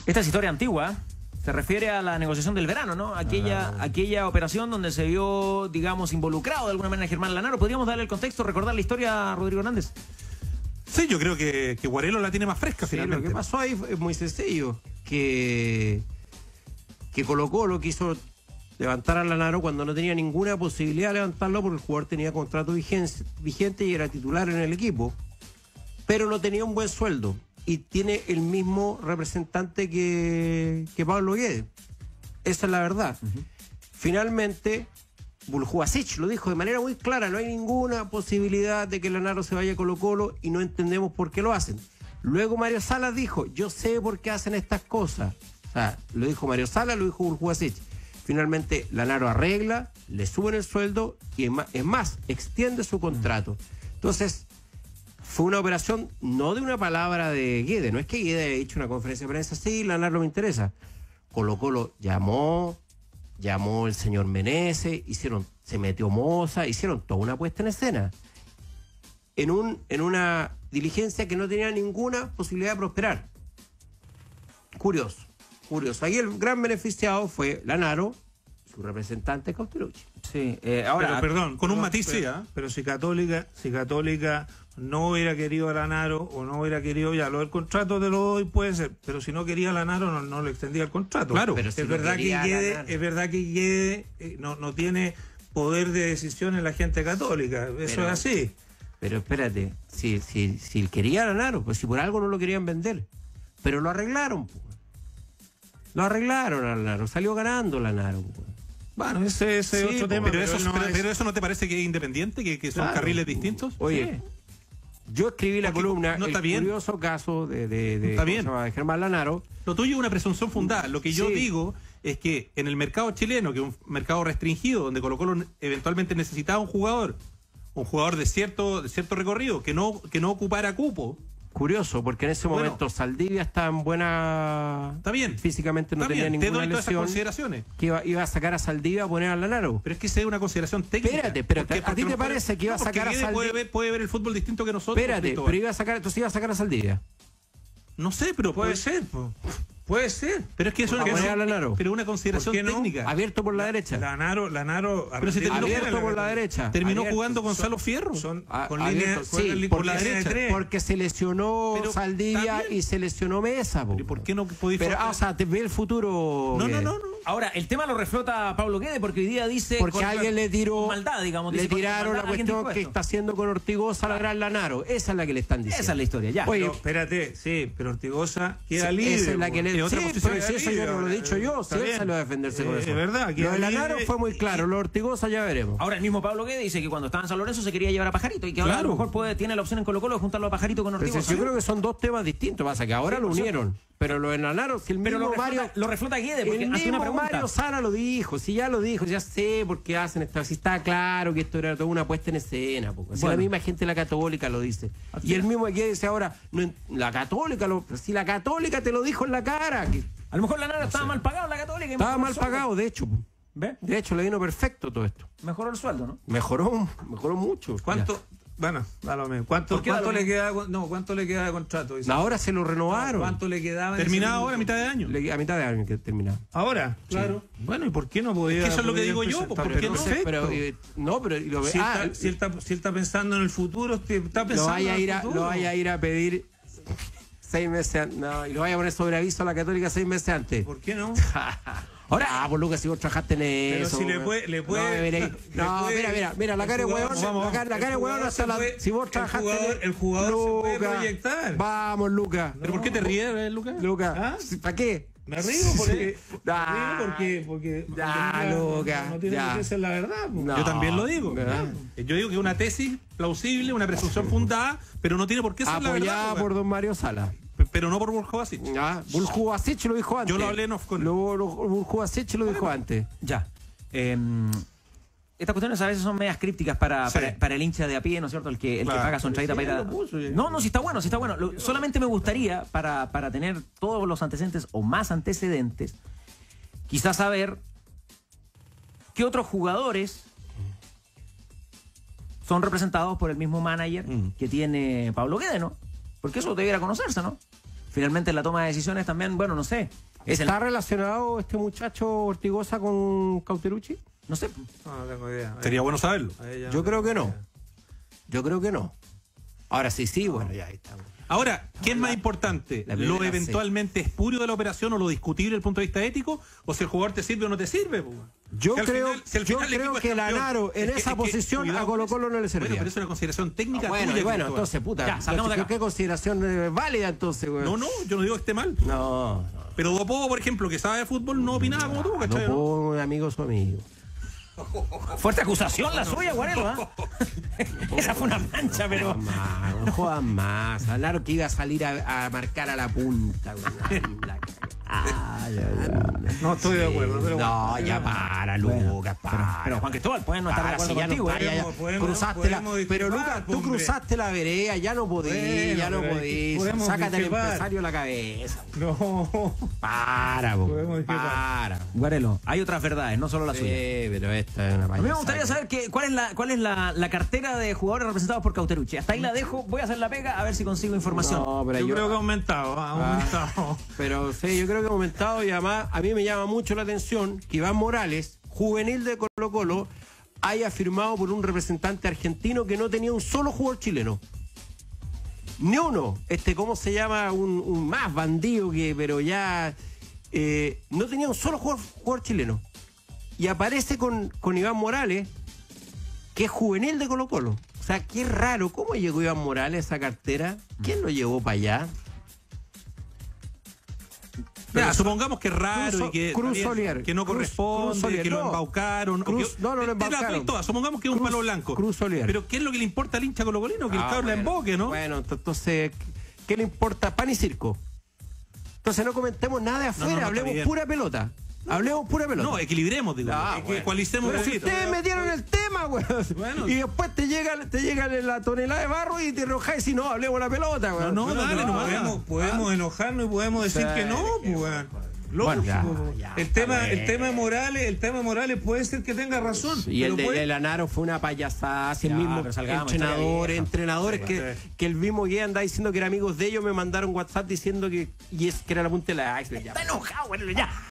Esta es historia antigua, se refiere a la negociación del verano, ¿no? Aquella operación donde se vio, digamos, involucrado de alguna manera Germán Lanaro. ¿Podríamos darle el contexto, recordar la historia a Rodrigo Hernández? Sí, yo creo que Guarelo la tiene más fresca, sí, finalmente. Lo que pasó ahí es muy sencillo, que Colo-Colo quiso levantar a Lanaro cuando no tenía ninguna posibilidad de levantarlo porque el jugador tenía contrato vigente y era titular en el equipo, pero no tenía un buen sueldo y tiene el mismo representante que Pablo Guedes. Esa es la verdad. Finalmente, Buljubasic lo dijo de manera muy clara, no hay ninguna posibilidad de que Lanaro se vaya a Colo-Colo y no entendemos por qué lo hacen. Luego Mario Salas dijo, yo sé por qué hacen estas cosas. O sea, lo dijo Mario Salas, lo dijo Buljubasic. Finalmente, Lanaro arregla, le suben el sueldo y es más, extiende su contrato. Entonces, fue una operación no de una palabra de Guedes, no es que Guedes haya hecho una conferencia de prensa, sí, Lanaro me interesa. Colo-Colo llamó el señor Meneses, se metió Moza, hicieron toda una puesta en escena. En una diligencia que no tenía ninguna posibilidad de prosperar. Curioso. Ahí el gran beneficiado fue Lanaro, su representante Cauterucci. Sí, ahora... Pero, perdón, con un matiz sí, ¿eh? Pero si Católica no hubiera querido a Lanaro o no hubiera querido, ya lo del contrato te lo doy, puede ser, pero si no quería a Lanaro no le extendía el contrato. Claro, pero si es, no verdad quería es verdad que Guedes no tiene poder de decisión en la gente católica, eso es así. Pero espérate, si quería a Lanaro, pues si por algo no lo querían vender, pero lo arreglaron, pues. Lo arreglaron a Lanaro, salió ganando Lanaro, pues. Bueno, ese es otro tema. Pero eso no te parece que es independiente, que son carriles distintos. Oye, yo escribí la columna, no está bien. Curioso caso de Germán Lanaro. Lo tuyo es una presunción fundada. Lo que yo digo es que en el mercado chileno, que es un mercado restringido, donde Colo-Colo eventualmente necesitaba un jugador de cierto recorrido, que no ocupara cupo. Curioso, porque en ese momento Saldivia estaba en buena... Está bien. Físicamente no tenía ninguna te doy todas esas lesión. Consideraciones. Que iba a sacar a Saldivia a poner a Lanaro. Pero es que esa es una consideración técnica. Espérate, ¿a ti te parece que iba a sacar a Saldivia? Puede ver el fútbol distinto que nosotros. Espérate, pero iba a sacar a Saldivia. No sé, pero puede ser, puede ser. Pero es que eso es una consideración técnica. Abierto por la derecha. Lanaro pero se terminó abierto por la derecha. Terminó jugando Gonzalo Fierro. Con línea, por la derecha. Porque se lesionó Saldivia y se lesionó Mesa. ¿Y por qué no podéis? O sea, te ve el futuro. No. Ahora, el tema lo reflota Pablo Guedes, porque hoy día dice... Porque alguien le tiró... Maldad, digamos. Le tiraron la cuestión que está haciendo con Ortigoza la gran Lanaro. Esa es la que le están diciendo. Esa es la historia, ya. Oye, pero, espérate, pero Ortigoza queda libre. Esa es la que le... pero si eso yo no lo he dicho yo. Si él salió a defenderse con eso. Es verdad. Lo de Lanaro fue muy claro. Lo de Ortigoza ya veremos. Ahora, el mismo Pablo Guedes dice que cuando estaba en San Lorenzo se quería llevar a Pajarito y que ahora a lo mejor tiene la opción en Colo-Colo de juntarlo a Pajarito con Ortigoza. Yo creo que son dos temas distintos. Pasa que ahora lo unieron. Pero lo de Lanaro, si el mismo lo reflota Guedes, porque el hace una mismo pregunta. Mario Sala lo dijo, si ya lo dijo, ya sé por qué hacen esto, si está claro que esto era toda una puesta en escena, si la misma gente de la Católica lo dice. Y el mismo Guedes dice ahora, la Católica, si la Católica te lo dijo en la cara. A lo mejor Lanaro estaba mal pagado en la Católica. Estaba mal pagado, de hecho. ¿Ve? De hecho, le vino perfecto todo esto. Mejoró el sueldo, ¿no? Mejoró mucho. ¿Cuánto? Bueno, da lo mismo. ¿Cuánto le queda de contrato? Ahora se lo renovaron. ¿Cuánto le quedaba? Terminaba ahora a mitad de año. A mitad de año que terminaba. ¿Ahora? Claro. Sí. Bueno, ¿y por qué no podía? Eso es lo que digo yo. ¿Por qué no? Si él está pensando en el futuro, está pensando lo vaya a ir a pedir 6 meses antes. No, y lo vaya a poner sobre aviso a la Católica 6 meses antes. ¿Por qué no? Ahora, por Lucas, si vos trabajaste en eso. Pero si le puede. Mira, la cara de huevón. La cara de huevón hasta la. Si vos trabajaste el jugador se puede proyectar. Vamos, Lucas. ¿Pero por qué te ríes, Lucas? Lucas, ¿para qué? Me río porque Lucas, no tiene que ser la verdad. No, yo también lo digo. Yo digo que es una tesis plausible, una presunción fundada, pero no tiene por qué ser la verdad. Apoyada por don Mario Sala. Pero no por Buljubasic. Buljubasic lo dijo antes. Yo lo hablé en off con él. Buljubasic lo dijo antes. Ya. Estas cuestiones a veces son medias crípticas para el hincha de a pie, ¿no es cierto? El que paga su entradita para ir a... No, sí está bueno. Solamente me gustaría, para tener todos los antecedentes o más antecedentes, quizás saber qué otros jugadores son representados por el mismo manager que tiene Pablo Guedes, ¿no? Porque eso debiera conocerse, ¿no? finalmente en la toma de decisiones también, bueno, no sé. ¿Está relacionado este muchacho Ortigosa con Cauterucci? No sé. No tengo idea. Sería bueno saberlo. Yo creo que no. Yo creo que no. Ahora sí, bueno, ya está. Ahora, ¿qué es más importante? ¿Lo eventualmente espurio de la operación o lo discutible desde el punto de vista ético? ¿O si el jugador te sirve o no te sirve? Yo creo que Lanaro en esa posición a Colo-Colo no le servía. Bueno, pero eso es una consideración técnica tuya. Bueno, entonces, puta. Ya, salgamos de acá. ¿Qué consideración es válida entonces, güey? No, yo no digo que esté mal. No. Pero Dopó, por ejemplo, que sabe de fútbol, no opinaba como tú, ¿cachai? Dopó, amigo su amigo. Fuerte acusación la suya, Guarelo, ¿eh? Esa fue una mancha, pero... No jodas más. Claro que iba a salir a marcar a la punta. No estoy de acuerdo. Pero no, bueno, ya para, Lucas, para. Pero Juan Cristóbal, pueden no estar de acuerdo contigo. Cruzaste la... Pero Lucas, tú cruzaste la vereda, ya no podís, Sácate al empresario la cabeza. No. Para, para. Guarelo, hay otras verdades, no solo la suya. Pero esta es una payasada. A mí me gustaría saber cuál es la cartera de jugadores representados por Cauterucci. Hasta ahí la dejo, voy a hacer la pega a ver si consigo información. No, pero yo creo que ha aumentado, Pero sí, yo creo que ha aumentado y además a mí me llama mucho la atención que Iván Morales, juvenil de Colo-Colo, haya firmado por un representante argentino que no tenía un solo jugador chileno. Ni uno. ¿Cómo se llama? Un más bandido pero ya no tenía un solo jugador chileno. Y aparece con Iván Morales, que es juvenil de Colo-Colo. O sea, qué raro. ¿Cómo llegó Iván Morales a esa cartera? ¿Quién lo llevó para allá? Mira, supongamos que es raro y que no corresponde, que lo embaucaron. No lo embaucaron. Supongamos que es un palo blanco. Pero ¿qué es lo que le importa al hincha colocolino? Que el cabrón la emboque, ¿no? Bueno, entonces, ¿qué le importa? Pan y circo. Entonces no comentemos nada de afuera, hablemos pura pelota. Hablemos pura pelota. No, equilibremos, digo. Ecualicemos. Pero si ustedes metieron el tema, güey. Bueno. Y después te llega la tonelada de barro y te enojáis y no, hablemos la pelota, güey. No, dale, podemos enojarnos y podemos decir que no, pues. Bueno, el tema de Morales puede ser que tenga razón. Y el de Lanaro fue una payasada. Así el mismo entrenadores que el mismo guía andaba diciendo que eran amigos de ellos, me mandaron WhatsApp diciendo que era la punta de la iceberg. Está enojado, bueno, ya.